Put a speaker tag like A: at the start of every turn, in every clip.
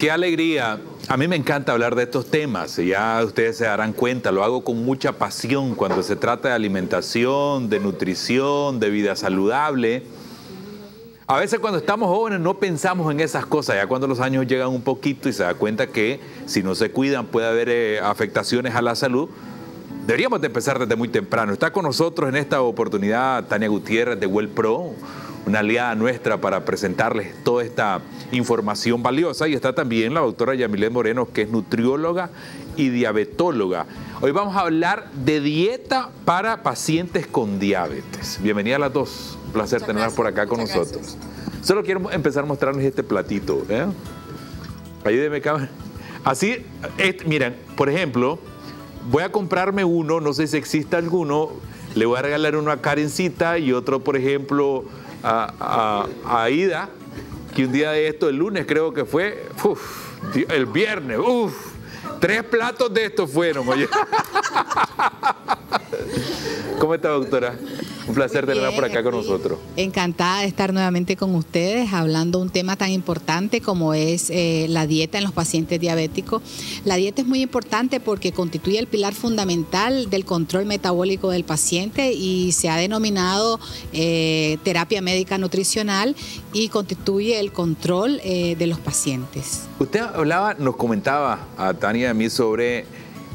A: Qué alegría. A mí me encanta hablar de estos temas. Ya ustedes se darán cuenta, lo hago con mucha pasión cuando se trata de alimentación, de nutrición, de vida saludable. A veces cuando estamos jóvenes no pensamos en esas cosas. Ya cuando los años llegan un poquito y se da cuenta que si no se cuidan puede haber afectaciones a la salud. Deberíamos de empezar desde muy temprano. Está con nosotros en esta oportunidad Tania Gutiérrez de WellPro, una aliada nuestra para presentarles toda esta información valiosa. Y está también la doctora Yamileth Moreno, que es nutrióloga y diabetóloga. Hoy vamos a hablar de dieta para pacientes con diabetes. Bienvenidas a las dos. Un placer tenerlas por acá con nosotros. Gracias. Solo quiero empezar a mostrarles este platito. Ayúdenme, cabrón. Así, miren, por ejemplo, voy a comprarme uno, no sé si existe alguno, le voy a regalar uno a Karencita y otro, por ejemplo, a Aida, que un día de esto, el lunes creo que fue, el viernes, 3 platos de estos fueron, oye. ¿Cómo está, doctora? Un placer tenerla por acá con nosotros.
B: Encantada de estar nuevamente con ustedes, hablando de un tema tan importante como es la dieta en los pacientes diabéticos. La dieta es muy importante porque constituye el pilar fundamental del control metabólico del paciente y se ha denominado terapia médica nutricional y constituye el control de los pacientes.
A: Usted nos comentaba a Tania y a mí sobre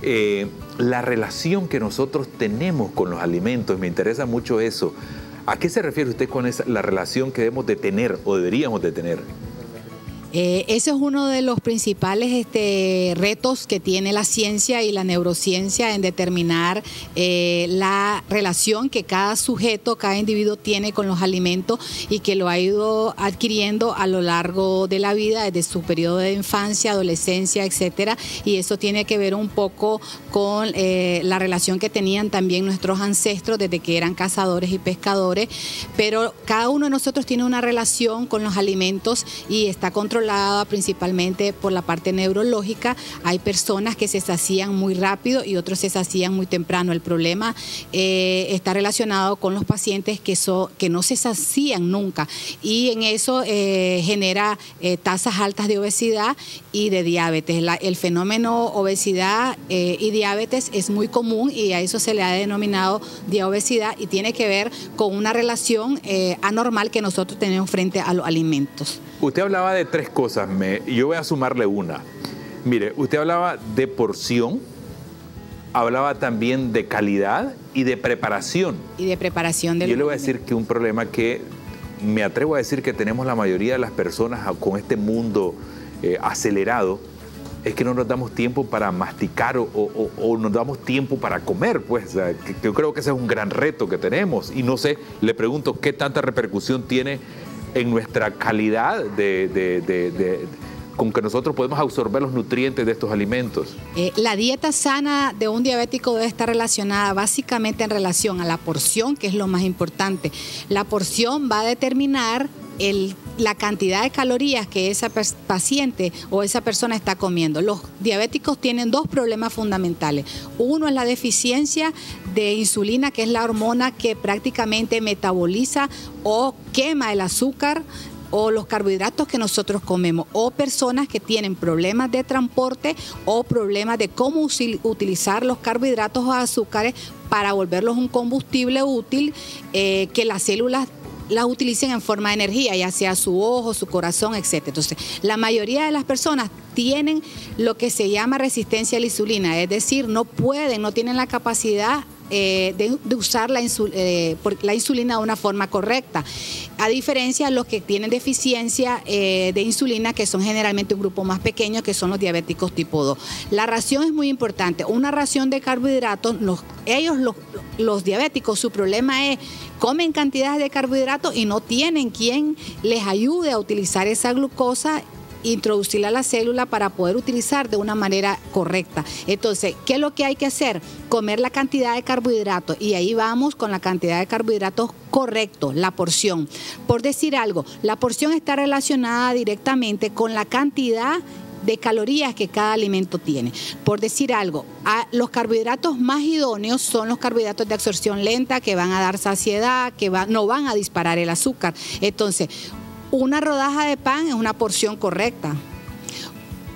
A: la relación que nosotros tenemos con los alimentos. Me interesa mucho eso. ¿A qué se refiere usted con la relación que debemos de tener o deberíamos de tener?
B: Ese es uno de los principales retos que tiene la ciencia y la neurociencia en determinar la relación que cada sujeto, cada individuo tiene con los alimentos y que lo ha ido adquiriendo a lo largo de la vida, desde su periodo de infancia, adolescencia, etcétera. Y eso tiene que ver un poco con la relación que tenían también nuestros ancestros desde que eran cazadores y pescadores. Pero cada uno de nosotros tiene una relación con los alimentos y está controlada principalmente por la parte neurológica. Hay personas que se sacían muy rápido y otros se sacían muy temprano. El problema está relacionado con los pacientes que no se sacían nunca y en eso genera tasas altas de obesidad y de diabetes. El fenómeno obesidad y diabetes es muy común y a eso se le ha denominado diabesidad y tiene que ver con una relación anormal que nosotros tenemos frente a los alimentos.
A: Usted hablaba de 3 cosas, yo voy a sumarle una. Mire, usted hablaba de porción, hablaba también de calidad y de preparación.
B: Y de preparación del
A: Yo le voy a decir que un problema que me atrevo a decir que tenemos la mayoría de las personas con este mundo acelerado, es que no nos damos tiempo para masticar o nos damos tiempo para comer, pues. O sea, yo creo que ese es un gran reto que tenemos. Y no sé, le pregunto, ¿qué tanta repercusión tiene en nuestra calidad con que nosotros podemos absorber los nutrientes de estos alimentos?
B: La dieta sana de un diabético debe estar relacionada básicamente en relación a la porción, que es lo más importante. La porción va a determinar la cantidad de calorías que esa paciente o esa persona está comiendo. Los diabéticos tienen 2 problemas fundamentales. Uno es la deficiencia de insulina, que es la hormona que prácticamente metaboliza o quema el azúcar o los carbohidratos que nosotros comemos, o personas que tienen problemas de transporte o problemas de cómo utilizar los carbohidratos o azúcares para volverlos un combustible útil que las células las utilicen en forma de energía, ya sea su ojo, su corazón, etc. Entonces, la mayoría de las personas tienen lo que se llama resistencia a la insulina, es decir, no tienen la capacidad de usar la insulina de una forma correcta, a diferencia de los que tienen deficiencia de insulina, que son generalmente un grupo más pequeño, que son los diabéticos tipo 2. La ración es muy importante, una ración de carbohidratos, los diabéticos, su problema es comen cantidades de carbohidratos y no tienen quien les ayude a utilizar esa glucosa, introducirla a la célula para poder utilizar de una manera correcta. Entonces, ¿qué es lo que hay que hacer? Comer la cantidad de carbohidratos, y ahí vamos con la cantidad de carbohidratos correcto, la porción. Por decir algo, la porción está relacionada directamente con la cantidad de calorías que cada alimento tiene. Por decir algo, los carbohidratos más idóneos son los carbohidratos de absorción lenta, que van a dar saciedad, que no van a disparar el azúcar. Entonces, una rodaja de pan es una porción correcta.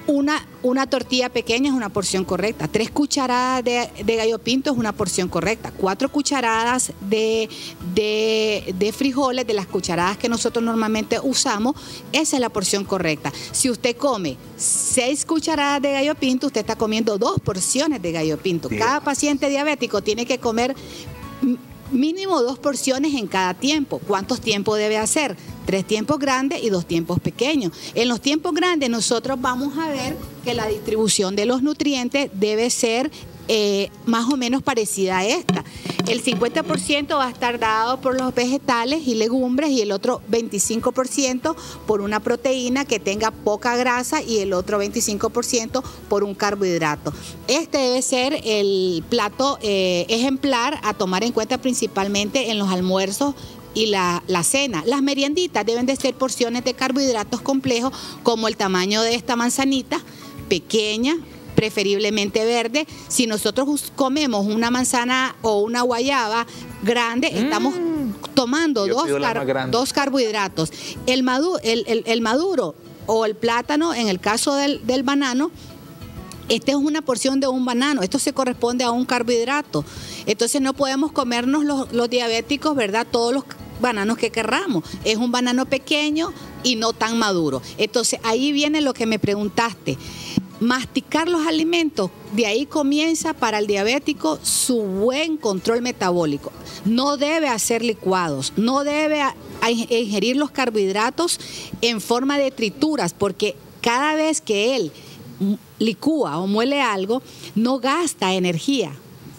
B: Una tortilla pequeña es una porción correcta. 3 cucharadas de gallo pinto es una porción correcta. 4 cucharadas de frijoles, de las cucharadas que nosotros normalmente usamos, esa es la porción correcta. Si usted come 6 cucharadas de gallo pinto, usted está comiendo 2 porciones de gallo pinto.
A: Bien.
B: Cada paciente diabético tiene que comer mínimo 2 porciones en cada tiempo. ¿Cuántos tiempos debe hacer? 3 tiempos grandes y 2 tiempos pequeños. En los tiempos grandes nosotros vamos a ver que la distribución de los nutrientes debe ser más o menos parecida a esta. El 50% va a estar dado por los vegetales y legumbres y el otro 25% por una proteína que tenga poca grasa y el otro 25% por un carbohidrato. Este debe ser el plato ejemplar a tomar en cuenta principalmente en los almuerzos y la cena. Las merienditas deben de ser porciones de carbohidratos complejos como el tamaño de esta manzanita, pequeña, preferiblemente verde. Si nosotros comemos una manzana o una guayaba grande, estamos tomando 2 carbohidratos. El maduro o el plátano, en el caso del banano, esta es una porción de un banano, esto se corresponde a un carbohidrato. Entonces no podemos comernos los diabéticos, ¿verdad? Todos los bananos que querramos. Es un banano pequeño y no tan maduro. Entonces ahí viene lo que me preguntaste. Masticar los alimentos, de ahí comienza para el diabético su buen control metabólico. No debe hacer licuados, no debe ingerir los carbohidratos en forma de trituras, porque cada vez que él licúa o muele algo, no gasta energía.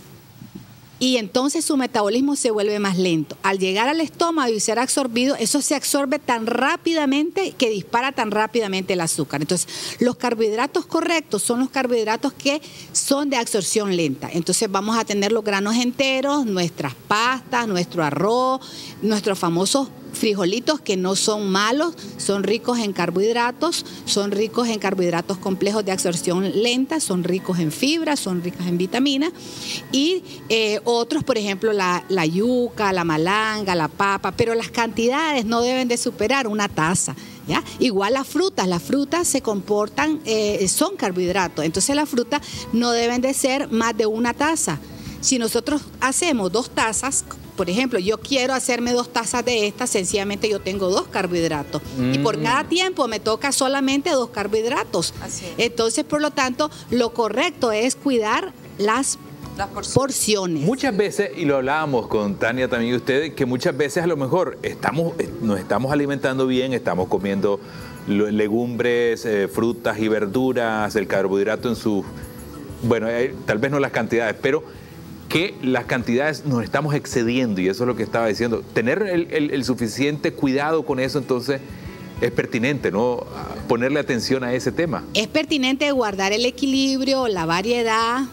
B: Y entonces su metabolismo se vuelve más lento. Al llegar al estómago y ser absorbido, eso se absorbe tan rápidamente que dispara tan rápidamente el azúcar. Entonces, los carbohidratos correctos son los carbohidratos que son de absorción lenta. Entonces, vamos a tener los granos enteros, nuestras pastas, nuestro arroz, nuestros famosos frijolitos que no son malos, son ricos en carbohidratos, son ricos en carbohidratos complejos de absorción lenta, son ricos en fibra, son ricos en vitaminas y otros, por ejemplo, la yuca, la malanga, la papa, pero las cantidades no deben de superar una taza. ¿Ya? Igual las frutas se comportan, son carbohidratos, entonces las frutas no deben de ser más de una taza. Si nosotros hacemos 2 tazas, por ejemplo, yo quiero hacerme 2 tazas de estas, sencillamente yo tengo 2 carbohidratos. Y por cada tiempo me toca solamente 2 carbohidratos. Así es. Entonces, por lo tanto, lo correcto es cuidar las porciones.
A: Muchas veces, y lo hablábamos con Tania también y ustedes, que muchas veces a lo mejor nos estamos alimentando bien, estamos comiendo legumbres, frutas y verduras, el carbohidrato en su... Bueno, tal vez no las cantidades, pero que las cantidades nos estamos excediendo, y eso es lo que estaba diciendo. Tener el suficiente cuidado con eso, entonces, es pertinente, ¿no? Ponerle atención a ese tema.
B: Es pertinente guardar el equilibrio, la variedad,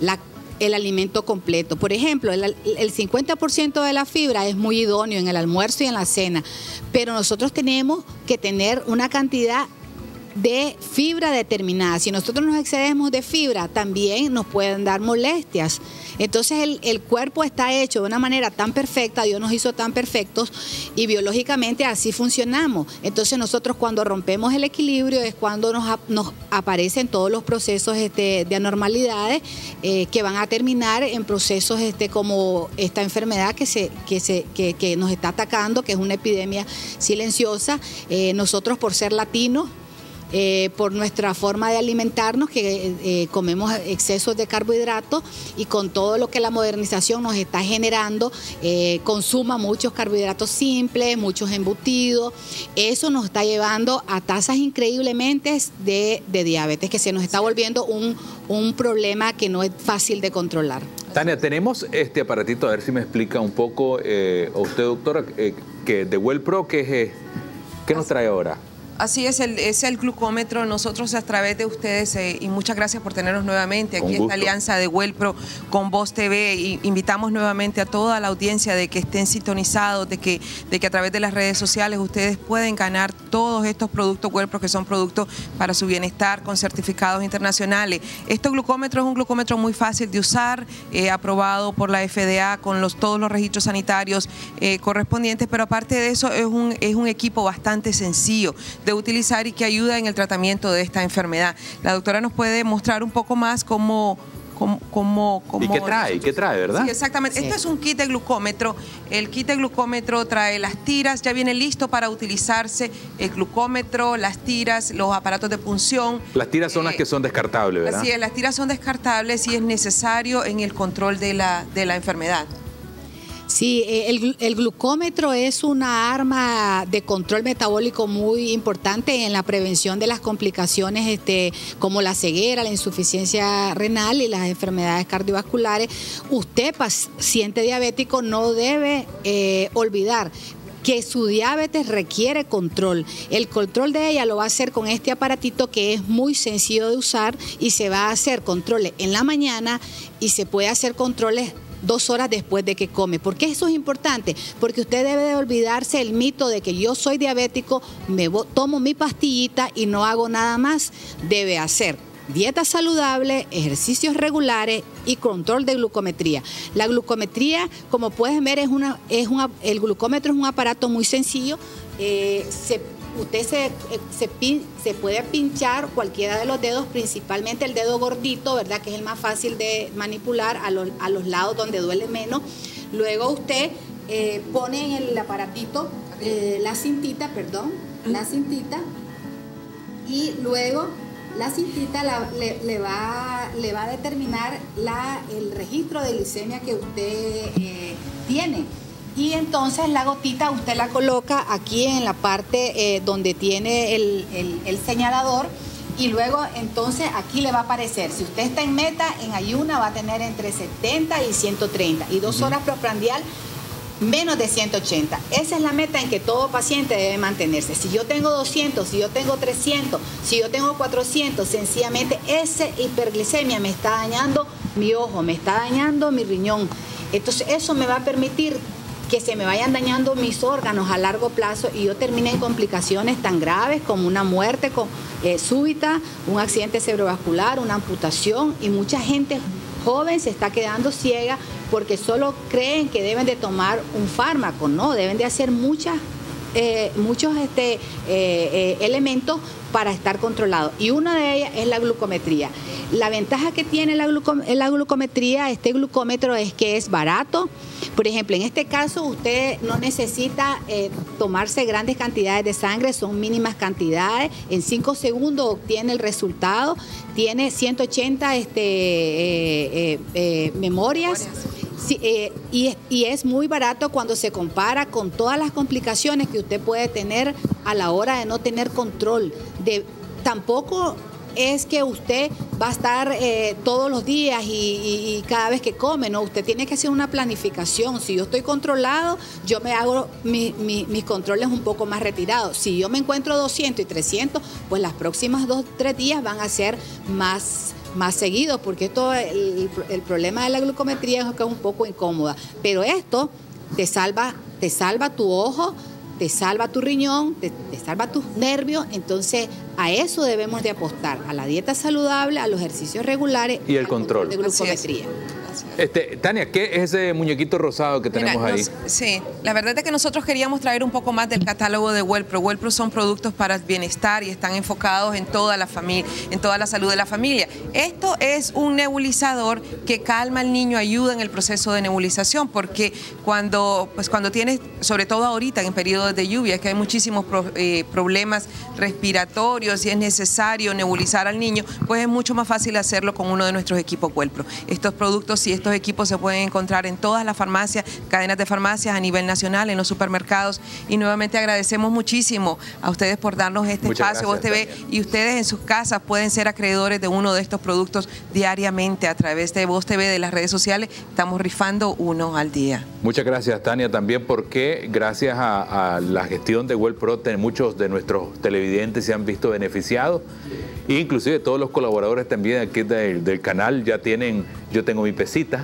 B: el alimento completo. Por ejemplo, el 50% de la fibra es muy idóneo en el almuerzo y en la cena, pero nosotros tenemos que tener una cantidad de fibra determinada. Si nosotros nos excedemos de fibra, también nos pueden dar molestias. Entonces el cuerpo está hecho de una manera tan perfecta, Dios nos hizo tan perfectos y biológicamente así funcionamos. Entonces nosotros cuando rompemos el equilibrio es cuando nos aparecen todos los procesos de anormalidades que van a terminar en procesos como esta enfermedad que nos está atacando, que es una epidemia silenciosa. Nosotros por ser latinos, por nuestra forma de alimentarnos, que comemos excesos de carbohidratos y con todo lo que la modernización nos está generando, consuma muchos carbohidratos simples, muchos embutidos, eso nos está llevando a tasas increíblemente de diabetes, que se nos está volviendo un problema que no es fácil de controlar.
A: Tania, tenemos este aparatito, a ver si me explica un poco, o usted, doctora, que de WellPro, ¿qué nos trae ahora?
C: Así es el glucómetro. Nosotros a través de ustedes, y muchas gracias por tenernos nuevamente aquí en esta alianza de WellPro con Voz TV, y invitamos nuevamente a toda la audiencia de que estén sintonizados, de que a través de las redes sociales ustedes pueden ganar todos estos productos WellPro, que son productos para su bienestar con certificados internacionales. Este glucómetro es un glucómetro muy fácil de usar, aprobado por la FDA con todos los registros sanitarios correspondientes, pero aparte de eso es un equipo bastante sencillo. de utilizar y que ayuda en el tratamiento de esta enfermedad. La doctora nos puede mostrar un poco más cómo
A: ¿Y qué trae? ¿Qué trae, verdad?
C: Sí, exactamente. Sí. Esto es un kit de glucómetro. El kit de glucómetro trae las tiras, ya viene listo para utilizarse el glucómetro, las tiras, los aparatos de punción.
A: Las tiras son las que son descartables, ¿verdad?
C: Así es, las tiras son descartables y es necesario en el control de la enfermedad.
B: Sí, el glucómetro es una arma de control metabólico muy importante en la prevención de las complicaciones como la ceguera, la insuficiencia renal y las enfermedades cardiovasculares. Usted, paciente diabético, no debe olvidar que su diabetes requiere control. El control de ella lo va a hacer con este aparatito que es muy sencillo de usar y se va a hacer controles en la mañana y se puede hacer controles 2 horas después de que come. ¿Por qué eso es importante? Porque usted debe de olvidarse el mito de que yo soy diabético, tomo mi pastillita y no hago nada más. Debe hacer dieta saludable, ejercicios regulares y control de glucometría. La glucometría, como pueden ver, el glucómetro es un aparato muy sencillo. Usted se puede pinchar cualquiera de los dedos, principalmente el dedo gordito, ¿verdad? Que es el más fácil de manipular a los lados donde duele menos. Luego usted pone en el aparatito la cintita, y luego la cintita le va a determinar el registro de glicemia que usted tiene. Y entonces la gotita usted la coloca aquí en la parte donde tiene el señalador y luego entonces aquí le va a aparecer. Si usted está en meta, en ayuna va a tener entre 70 y 130 y 2 horas postprandial menos de 180. Esa es la meta en que todo paciente debe mantenerse. Si yo tengo 200, si yo tengo 300, si yo tengo 400, sencillamente esa hiperglicemia me está dañando mi ojo, me está dañando mi riñón. Entonces eso me va a permitir que se me vayan dañando mis órganos a largo plazo y yo termine en complicaciones tan graves como una muerte súbita, un accidente cerebrovascular, una amputación, y mucha gente joven se está quedando ciega porque solo creen que deben de tomar un fármaco. No, deben de hacer muchos elementos para estar controlados, y una de ellas es la glucometría. La ventaja que tiene la glucometría, este glucómetro, es que es barato. Por ejemplo, en este caso usted no necesita tomarse grandes cantidades de sangre, son mínimas cantidades. En 5 segundos obtiene el resultado. Tiene 180 memorias. Sí, y es muy barato cuando se compara con todas las complicaciones que usted puede tener a la hora de no tener control. Tampoco es que usted va a estar todos los días y cada vez que come, ¿no? Usted tiene que hacer una planificación. Si yo estoy controlado, yo me hago mis controles un poco más retirados. Si yo me encuentro 200 y 300, pues las próximas 2 o 3 días van a ser más seguidos, porque el problema de la glucometría es que es un poco incómoda. Pero esto te salva tu ojo, te salva tu riñón, te salva tus nervios. Entonces a eso debemos de apostar, a la dieta saludable, a los ejercicios regulares
A: y el control
B: de glucometría.
A: Tania, ¿qué es ese muñequito rosado que tenemos ahí?
C: Sí, la verdad es que nosotros queríamos traer un poco más del catálogo de Wellpro. Wellpro son productos para el bienestar y están enfocados en toda la familia, en toda la salud de la familia. Esto es un nebulizador que calma al niño, ayuda en el proceso de nebulización, porque cuando tienes, sobre todo ahorita en periodos de lluvia, que hay muchísimos problemas respiratorios y es necesario nebulizar al niño, pues es mucho más fácil hacerlo con uno de nuestros equipos Wellpro. Estos productos y estos equipos se pueden encontrar en todas las farmacias, cadenas de farmacias a nivel nacional, en los supermercados, y nuevamente agradecemos muchísimo a ustedes por darnos este espacio, Voz TV, y ustedes en sus casas pueden ser acreedores de uno de estos productos diariamente a través de Voz TV, de las redes sociales. Estamos rifando uno al día.
A: Muchas gracias, Tania, también porque gracias a la gestión de Wellpro muchos de nuestros televidentes se han visto beneficiados, e inclusive todos los colaboradores también aquí del canal ya tienen, yo tengo mi pesita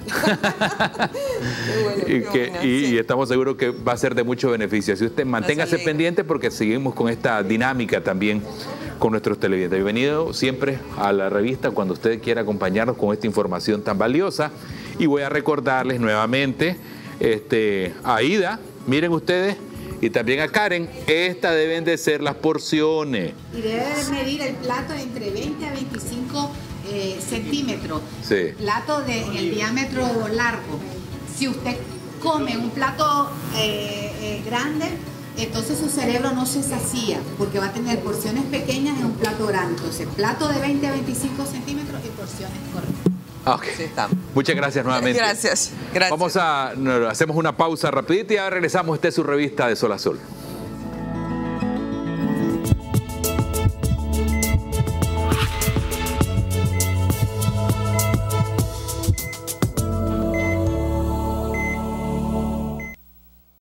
A: y estamos seguros que va a ser de mucho beneficio. Si usted manténgase pendiente, porque seguimos con esta dinámica también con nuestros televidentes. Bienvenido siempre a la revista cuando usted quiera acompañarnos con esta información tan valiosa. Y voy a recordarles nuevamente, Aida, miren ustedes y también a Karen, estas deben de ser las porciones.
B: Y debe medir el plato entre 20 a 25 centímetros.
A: Sí.
B: Plato en el diámetro largo. Si usted come un plato grande, entonces su cerebro no se sacía, porque va a tener porciones pequeñas en un plato grande. Entonces, plato de 20 a 25 centímetros y porciones correctas.
A: Okay.
C: Sí, está.
A: Muchas gracias nuevamente.
C: Gracias.
A: Hacemos una pausa rapidita y ahora regresamos. Esta es su revista de Sol a Sol.